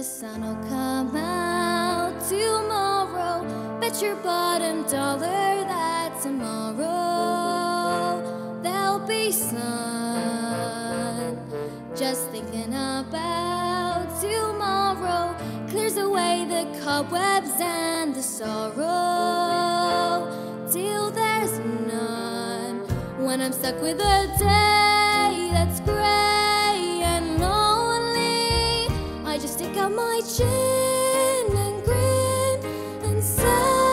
The sun'll come out tomorrow. Bet your bottom dollar that tomorrow there'll be sun. Just thinking about tomorrow clears away the cobwebs and the sorrow till there's none. When I'm stuck with a day that's gray and lonely, I just stick out my chin and grin and say,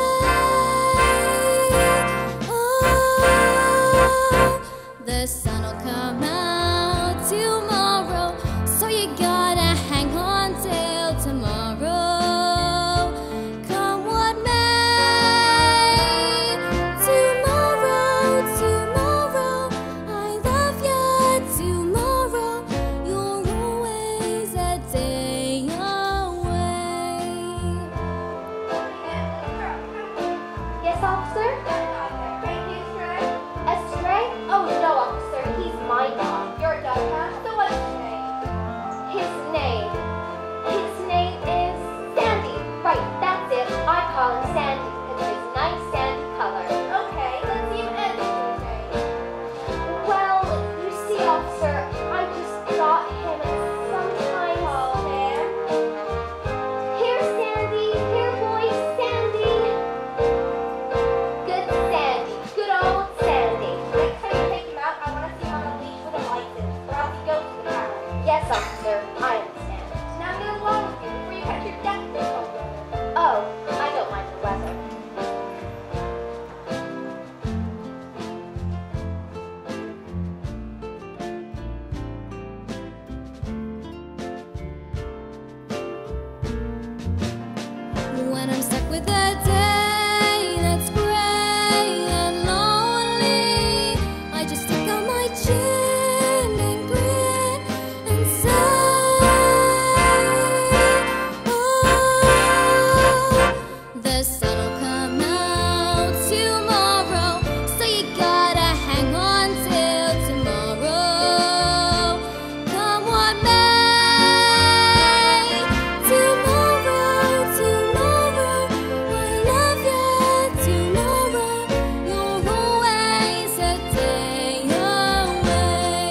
oh, the sun'll come out tomorrow, so you gotta hang on till tomorrow. Come what may, tomorrow, tomorrow, I love you tomorrow. You're always a day away. Yes, officer? A stray? Oh no, officer, he's my dog. Your dog, huh? So what's his name? His name is Sandy. Right, that's it. I call him Sandy because of his nice sandy color. Okay, let's see him end his name. Well, you see, officer, I just got him sometime. Oh, man. Here, Sandy. Here, boy, Sandy. Good Sandy. Good old Sandy. Next time you take him out, I want to see him on a leash with a license, or else he goes to the car. Yes, officer. I understand. Now get along with you before you catch your death grip over. Oh, I don't mind the weather. When I'm stuck with a day that's gray and lonely, I just stick out my chin and grin and say, oh, the sun'll come out tomorrow, so you gotta hang on till tomorrow. Come what may, tomorrow, tomorrow, I love you tomorrow. You're always a day away.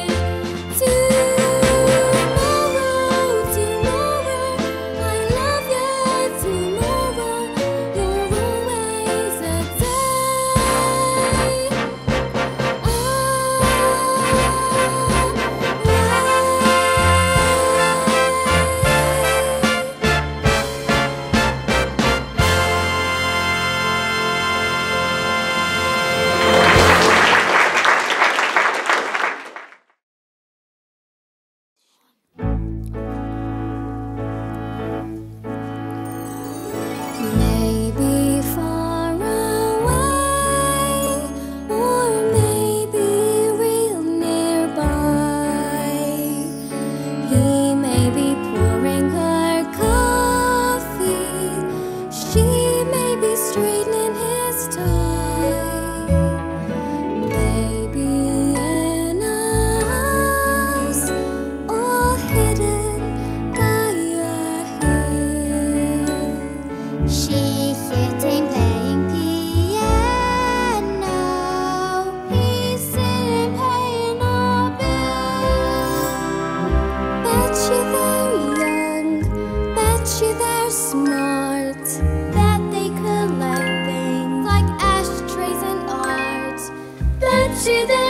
Tomorrow, tomorrow, I love you tomorrow. You're always a maybe far away, or maybe real nearby. He may be pouring her coffee, she may be straightening his tie. Maybe in a house all hidden by a hill. She's sitting playing piano. He's sitting paying a bill. Bet you they're young, bet you they're smart, that they collect things like ashtrays and art. Bet you they